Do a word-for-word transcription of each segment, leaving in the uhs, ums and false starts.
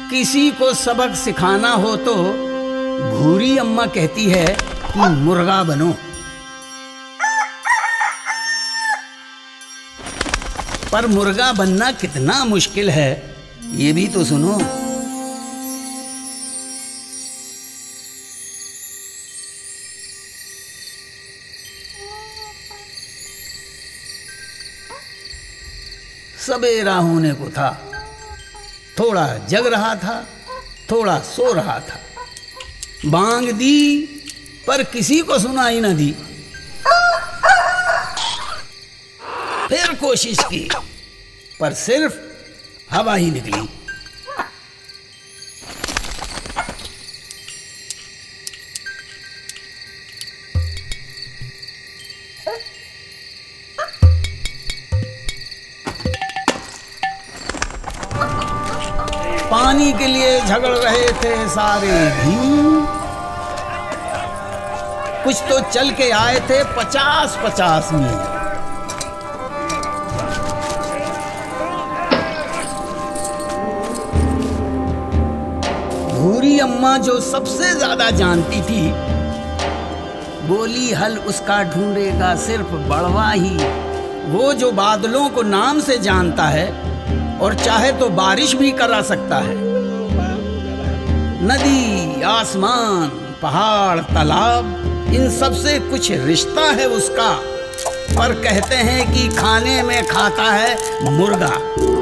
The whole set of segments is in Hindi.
किसी को सबक सिखाना हो तो भूरी अम्मा कहती है कि मुर्गा बनो, पर मुर्गा बनना कितना मुश्किल है ये भी तो सुनो। सवेरा होने को था, थोड़ा जग रहा था, थोड़ा सो रहा था। बांग दी पर किसी को सुनाई न दी। फिर कोशिश की पर सिर्फ हवा ही निकली। पानी के लिए झगड़ रहे थे सारे भीम। कुछ तो चल के आए थे पचास पचास मील। भूरी अम्मा जो सबसे ज्यादा जानती थी, बोली हल उसका ढूंढेगा सिर्फ बड़वा ही। वो जो बादलों को नाम से जानता है और चाहे तो बारिश भी करा सकता है। नदी, आसमान, पहाड़, तालाब, इन सब से कुछ रिश्ता है उसका, पर कहते हैं कि खाने में खाता है मुर्गा।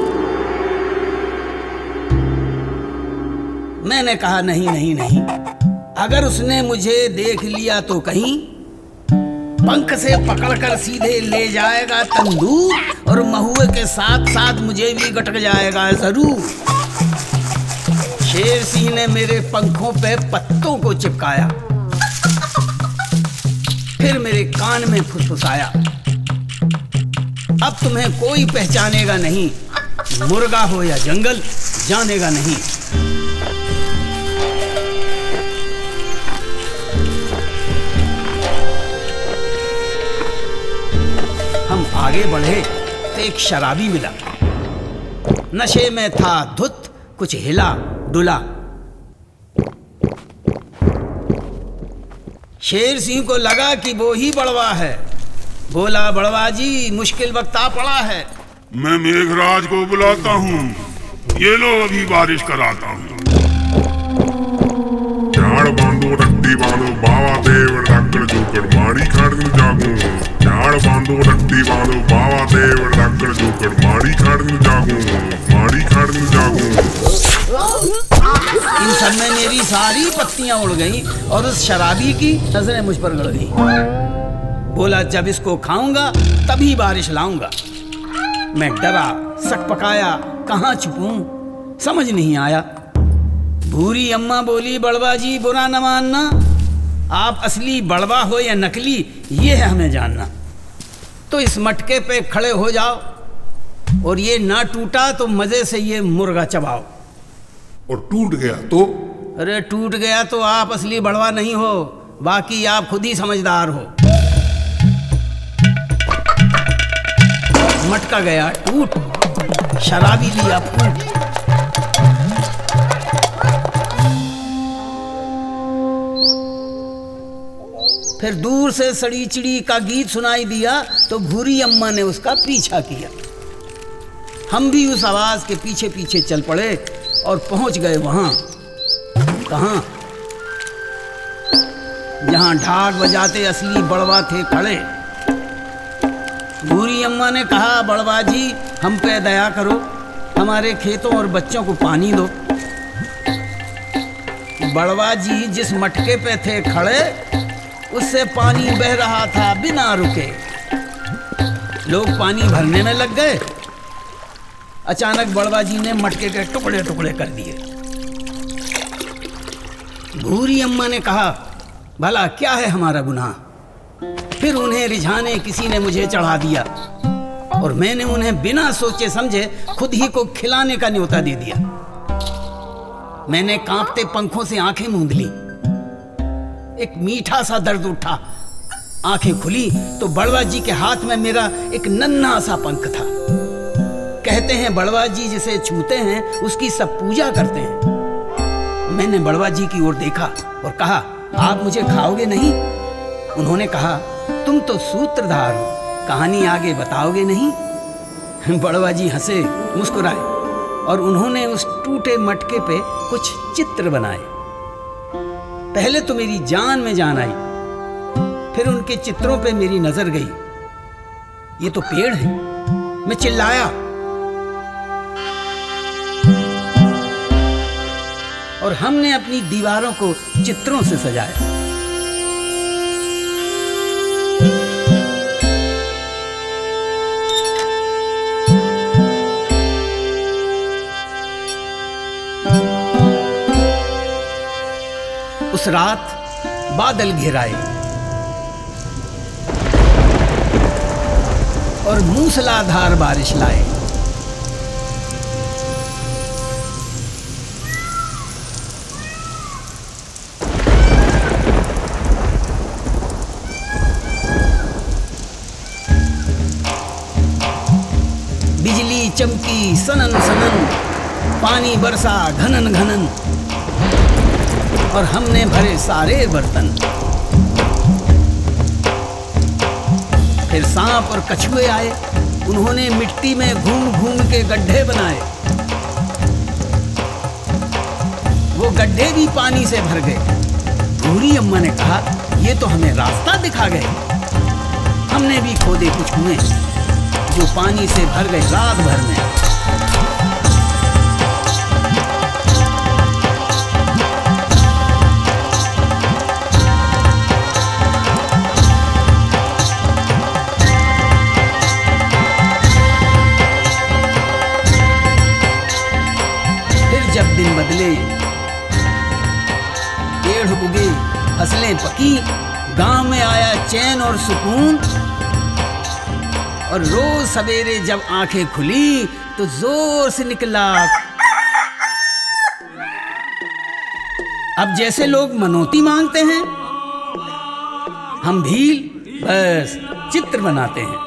मैंने कहा नहीं नहीं नहीं, अगर उसने मुझे देख लिया तो कहीं पंख से पकड़कर सीधे ले जाएगा तंदूर, और महुए के साथ साथ मुझे भी गटक जाएगा जरूर। शेर सिंह ने मेरे पंखों पे पत्तों को चिपकाया, फिर मेरे कान में फुसफुसाया, अब तुम्हें कोई पहचानेगा नहीं, मुर्गा हो या जंगल जानेगा नहीं। हम आगे बढ़े तो एक शराबी मिला। नशे में था धुत, कुछ हिला डुला। शेर सिंह को लगा कि वो ही बड़वा है। बोला, बड़वा जी मुश्किल वक्त आ पड़ा है। मैं मेघराज को बुलाता हूँ, ये लो अभी बारिश कराता हूँ। झाड़ बांधो रट्टी बांधो बाबा देव डॉक्टर जोकर माड़ी खाड़ जागू। झाड़ बांधो रट्टी बांधो बाबा देव डॉक्टर जोकर माड़ी खाड़ जागू, माड़ी खाड़ जागू। इन सब में मेरी सारी पत्तियां उड़ गईं और उस शराबी की नजरें मुझ पर गड़ गईं। बोला, जब इसको खाऊंगा तभी बारिश लाऊंगा। मैं डरा, सकपकाया, कहाँ छुपूं समझ नहीं आया। भूरी अम्मा बोली, बड़वा जी बुरा न मानना, आप असली बड़वा हो या नकली ये है हमें जानना। तो इस मटके पे खड़े हो जाओ, और ये ना टूटा तो मजे से ये मुर्गा चबाओ। और टूट गया तो? अरे टूट गया तो आप असली बड़वा नहीं हो, बाकी आप खुद ही समझदार हो। मटका गया टूट, शराबी लिया फूट। फिर दूर से सड़ी चिड़ी का गीत सुनाई दिया तो भूरी अम्मा ने उसका पीछा किया। हम भी उस आवाज के पीछे पीछे चल पड़े और पहुंच गए वहां, कहां? जहां ढाक बजाते असली बड़वा थे खड़े। भूरी अम्मा ने कहा, बड़वा जी हम पे दया करो, हमारे खेतों और बच्चों को पानी दो। बड़वा जी जिस मटके पे थे खड़े उससे पानी बह रहा था बिना रुके। लोग पानी भरने में लग गए। अचानक बड़वा जी ने मटके के टुकड़े टुकड़े कर दिए। भूरी अम्मा ने कहा, भला क्या है हमारा गुनाह? फिर उन्हें रिझाने किसी ने मुझे चढ़ा दिया, और मैंने उन्हें बिना सोचे समझे खुद ही को खिलाने का न्योता दे दिया। मैंने कांपते पंखों से आंखें मूंद ली। एक मीठा सा दर्द उठा। आंखें खुली तो बड़वा जी के हाथ में मेरा एक नन्हा सा पंख था। कहते हैं बड़वा जी जिसे छूते हैं उसकी सब पूजा करते हैं। मैंने बड़वा जी की ओर देखा और कहा, आप मुझे खाओगे नहीं? उन्होंने कहा, तुम तो सूत्रधार हो, कहानी आगे बताओगे नहीं? बड़वा जी हंसे, मुस्कुराए और उन्होंने उस टूटे मटके पे कुछ चित्र बनाए। पहले तो मेरी जान में जान आई, फिर उनके चित्रों पे मेरी नजर गई। ये तो पेड़ है। मैं चिल्लाया और हमने अपनी दीवारों को चित्रों से सजाया। उस रात बादल घिराए और मूसलाधार बारिश लाए। बिजली चमकी सनन सनन, पानी बरसा घनन घनन और हमने भरे सारे बर्तन। फिर सांप और कछुए आए, उन्होंने मिट्टी में घूम घूम के गड्ढे बनाए। वो गड्ढे भी पानी से भर गए। बूढ़ी अम्मा ने कहा, ये तो हमें रास्ता दिखा गए। हमने भी खोदे कुछ कुएं जो पानी से भर गए रात भर में। जब दिन बदले, पेड़ उगे, फसलें पकी, गांव में आया चैन और सुकून। और रोज सवेरे जब आंखें खुली तो जोर से निकला। अब जैसे लोग मनौती मांगते हैं, हम भी बस चित्र बनाते हैं।